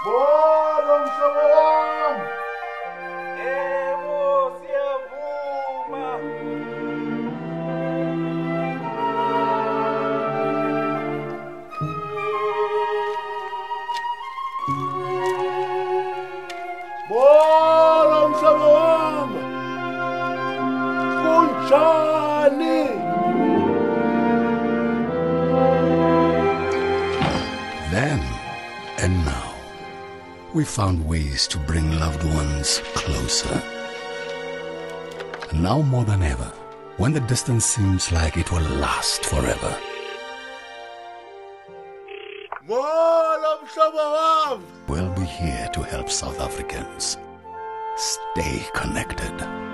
Bolo mhlobo wami. Yebo siyavuma. Bolo mhlobo wami. Kunjani? Then and now, we found ways to bring loved ones closer. And now more than ever, when the distance seems like it will last forever, Bolo mhlobo wami. we'll be here to help South Africans stay connected.